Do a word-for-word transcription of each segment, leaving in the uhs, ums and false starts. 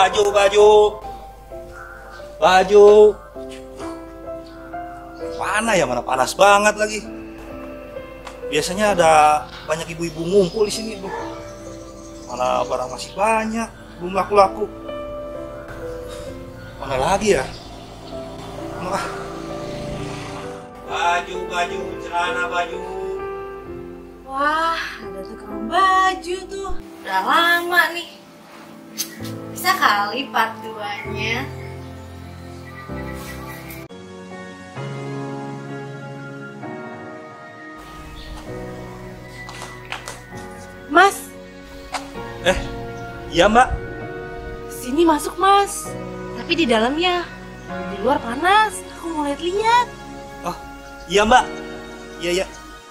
Baju, baju, baju. Mana ya, mana panas banget lagi. Biasanya ada banyak ibu-ibu ngumpul di sini, bro. Mana barang masih banyak, belum laku-laku. Mana lagi ya? Wah. Baju, baju, celana baju. Wah, ada tukang baju tuh. Udah lama nih. Bisa kali part dua-nya. Mas, Eh, iya mbak. sini masuk mas. Tapi di dalamnya. Di luar panas. Aku mau lihat-lihat. Oh, iya mbak. Iya, iya.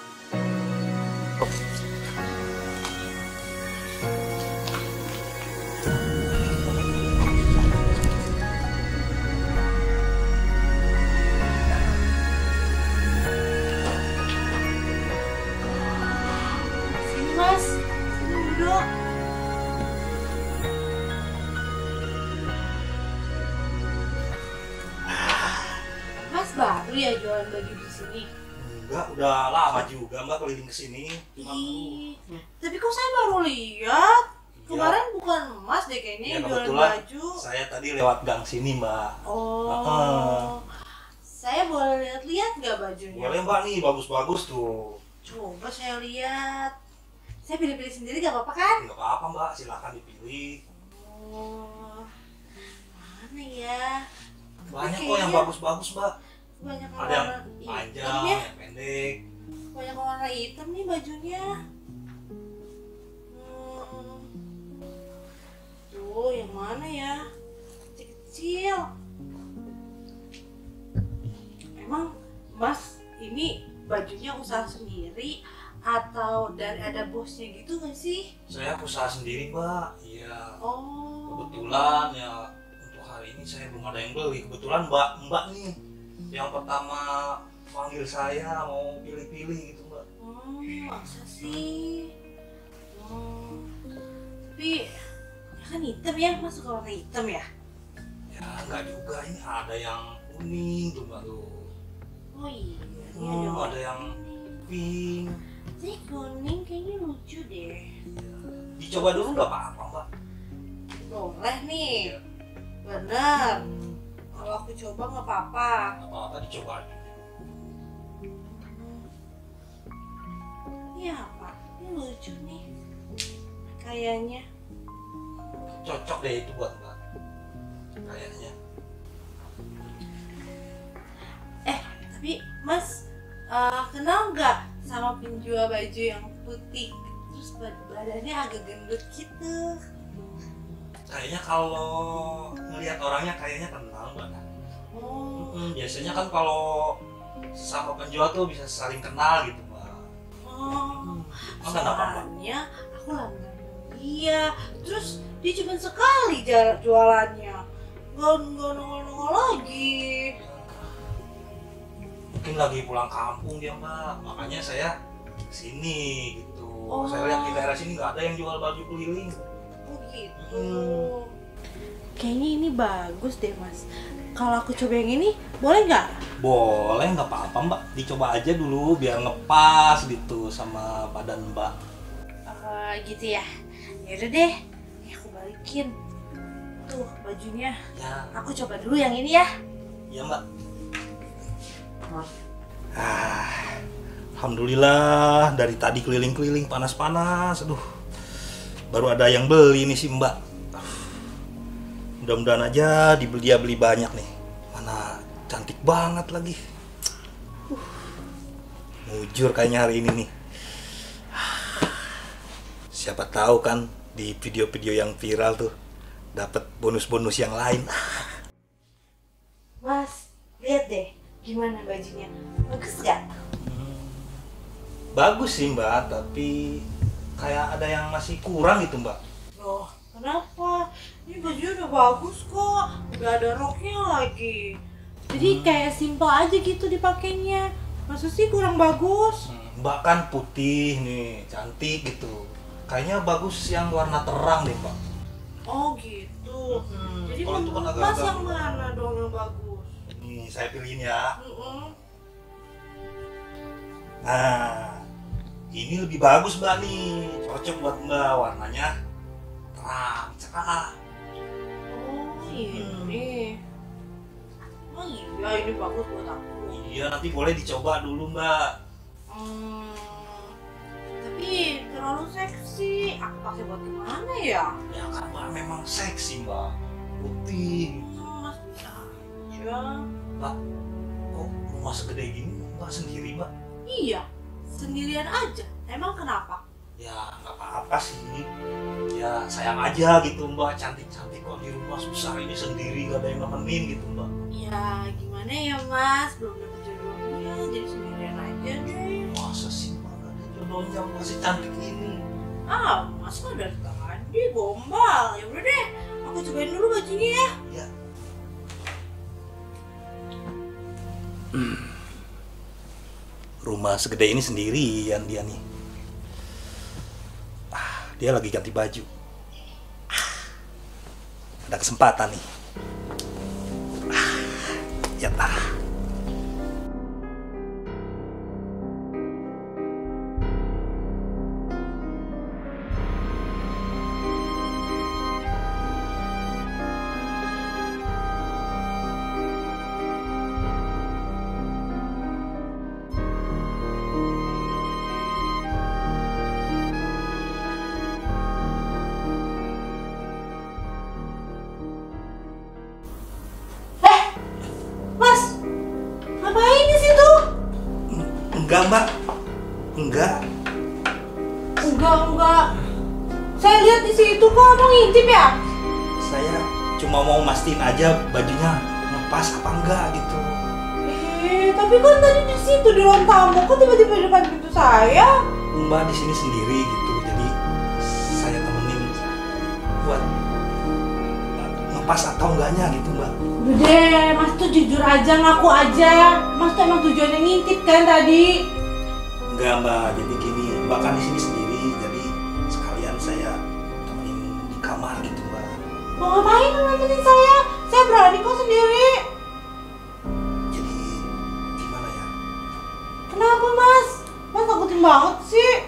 Sini mas. Sini duduk. Mas baru ya jualan baju di sini? Enggak, udah lama juga mbak keliling ke sini. Cuma Ih, tapi kok saya baru lihat. Iya. Kemarin bukan Mas deh kayaknya ya, yang jualan kebetulan baju. saya tadi lewat gang sini mbak. Oh. Heeh. Saya boleh lihat-lihat nggak bajunya? Boleh mbak, nih bagus-bagus tuh. Coba saya lihat. Saya pilih-pilih sendiri nggak apa-apa kan? Nggak apa-apa mbak, silahkan dipilih. Oh. Mana ya? Banyak Tapi kok yang kayaknya bagus-bagus mbak. Banyak Ada yang warna hitam panjang, ya. yang pendek. Banyak warna hitam nih bajunya. Hmm. Tuh, yang mana ya? Kecil-kecil. Emang Mas ini bajunya usaha sendiri atau dari ada bosnya gitu nggak sih? Saya usaha sendiri mbak. Iya. Oh. Kebetulan ya untuk hari ini saya belum ada yang beli. Kebetulan mbak mbak nih yang pertama panggil saya mau pilih-pilih gitu mbak. Hmm, masa sih? Hmm. Tapi ya kan hitam ya, Mas suka warna hitam ya? Ya enggak juga, ini ada yang kuning tuh mbak tuh. Oh iya, ini Hmm, warna ada yang kuning. pink. Tapi kuning kayaknya lucu deh. Dicoba dulu nggak apa-apa mbak. Boleh nih, Iya. bener. Kalau aku coba nggak apa-apa. Nggak apa-apa, dicoba aja. Ini apa? Ini lucu nih. Kayaknya. Cocok deh itu buat mbak. Kayaknya. Eh, tapi Mas eh, kenal nggak sama penjual baju yang putih? Terus bad- badannya agak gendut gitu. Kayaknya kalau ngelihat orangnya kayaknya kenal mbak. Oh, Hmm, biasanya kan kalau sesama penjual tuh bisa saling kenal gitu mbak. oh. Emang kenapa mbak? Soalnya aku langganan dia. Terus dia cuma sekali jar- jualannya. Nggak nggak nongol-nongol lagi. Mungkin lagi pulang kampung dia mbak, makanya saya sini gitu. Oh. Saya lihat di daerah sini nggak ada yang jual baju keliling. Oh gitu. Hmm. Kayaknya ini bagus deh Mas. Kalau aku coba yang ini, boleh nggak? Boleh, nggak apa-apa mbak, dicoba aja dulu biar ngepas gitu sama badan mbak. Eh, gitu ya. Yaudah deh, ini aku balikin. Tuh bajunya. Ya, Aku coba dulu yang ini ya. iya mbak. Ah, alhamdulillah dari tadi keliling-keliling panas-panas, aduh, baru ada yang beli nih si mbak. Mudah-mudahan aja dibeli dia beli banyak nih. Mana cantik banget lagi. Uh, mujur kayaknya hari ini nih. Siapa tahu kan di video-video yang viral tuh dapat bonus-bonus yang lain. Mas, lihat deh gimana bajunya. Bagus nggak? Bagus sih mbak, tapi kayak ada yang masih kurang gitu mbak. Loh, kenapa? Ini bajunya udah bagus kok. Udah ada roknya lagi. Jadi kayak simple aja gitu dipakainya. Masa sih kurang bagus? Hmm, mbak kan putih nih, cantik gitu. Kayaknya bagus yang warna terang deh mbak. Oh gitu. Hmm. Jadi Kalau itu kan menurut agak-agak- Mas yang mana dong yang bagus? Nih saya pilihin ya. Mm-mm. Nah, ini lebih bagus mbak nih, cocok buat mbak, warnanya terang, cerah. Oh ini. Hmm. Oh iya ini bagus buat aku. Iya, nanti boleh dicoba dulu mbak. Hmm. Tapi terlalu seksi. Aku pakai buat gimana ya? Ya kan mbak memang seksi mbak, putih. Hmm, Mas bisa aja. Mbak, kok rumah segede gini mbak sendiri mbak? Iya, sendirian aja. Emang kenapa? Ya nggak apa-apa sih. Ya sayang aja gitu mbak, cantik-cantik kok di rumah susah ini sendiri, gak ada yang nemenin gitu mbak. Ya gimana ya Mas, belum dapet jodohnya, jadi sendirian aja deh. Masa sih mbak gak ada jodohnya masih cantik ini? Ah, Mas mah dari tadi gombal. Ya udah deh, aku cobain dulu bajunya ya. Ya. Rumah segede ini sendirian dia nih. Ah, dia lagi ganti baju. Ah, ada kesempatan nih. Ah, ya tah. Eh, Mas, ngapain di situ? Enggak mbak, enggak. Enggak, enggak. Saya lihat di situ kok mau ngintip ya? Saya cuma mau mastiin aja bajunya ngepas apa enggak gitu. Eh, tapi kan tadi di situ di ruang tamu, kok tiba-tiba di depan pintu saya? Mbak di sini sendiri gitu, jadi saya temenin buat ngepas atau enggaknya gitu mbak. Udah deh, Mas tuh jujur aja, ngaku aja. Mas tuh emang tujuannya ngintip kan tadi? Enggak mbak, jadi gini, mbak kan di sini sendiri, jadi sekalian saya temenin di kamar gitu mbak. Mau ngapain nemenin saya? Saya berani kok sendiri. Jadi gimana ya? Kenapa Mas? Mas takutin banget sih.